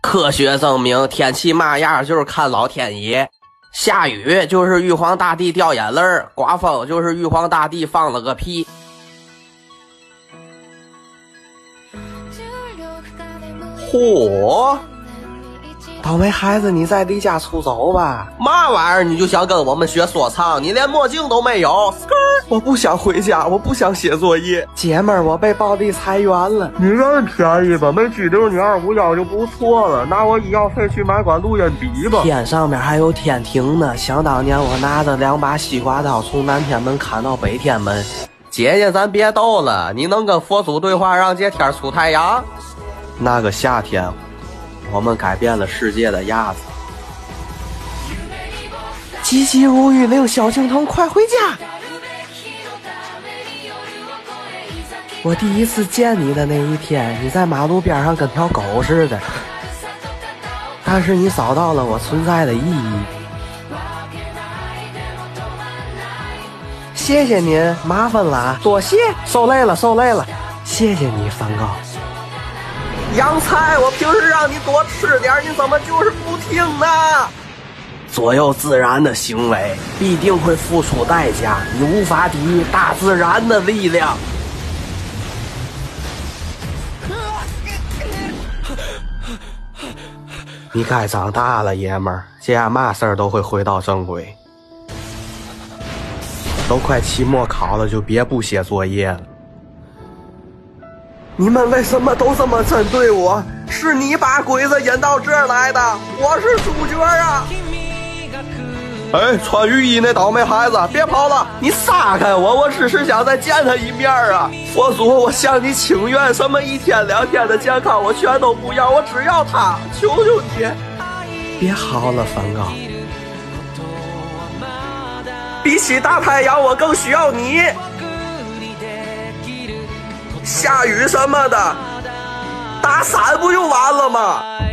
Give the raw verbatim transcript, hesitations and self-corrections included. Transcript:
科学证明，天气嘛样就是看老天爷。下雨就是玉皇大帝掉眼泪儿，刮风就是玉皇大帝放了个屁。嚯！倒霉孩子，你再离家出走吧！嘛玩意儿？你就想跟我们学说唱？你连墨镜都没有！我不想回家，我不想写作业。姐们儿，我被暴力裁员了。 你认便宜吧，没拘留你二五幺就不错了。拿我医药费去买管录音笔吧。 天上面还有天庭呢。想当年我拿着两把西瓜刀从南天门砍到北天门。姐姐，咱别斗了，你能跟佛祖对话，让这天出太阳？那个夏天，我们改变了世界的样子。急急如律令，萧敬腾，快回家！我第一次见你的那一天，你在马路边上跟条狗似的，但是你找到了我存在的意义。谢谢您，麻烦了，多谢，受累了，受累了，谢谢你，梵高。洋菜，我平时让你多吃点，你怎么就是不听呢？左右自然的行为必定会付出代价，你无法抵御大自然的力量。你该长大了，爷们儿，这样嘛事儿都会回到正轨。都快期末考了，就别不写作业了。你们为什么都这么针对我？是你把鬼子引到这儿来的，我是主角啊！哎，穿雨衣那倒霉孩子，别跑了！你撒开我，我只是想再见他一面啊！佛祖，我向你请愿，什么一天两天的健康我全都不要，我只要他，求求你！别嚎了，梵高。比起大太阳，我更需要你。下雨什么的，打伞不就完了吗？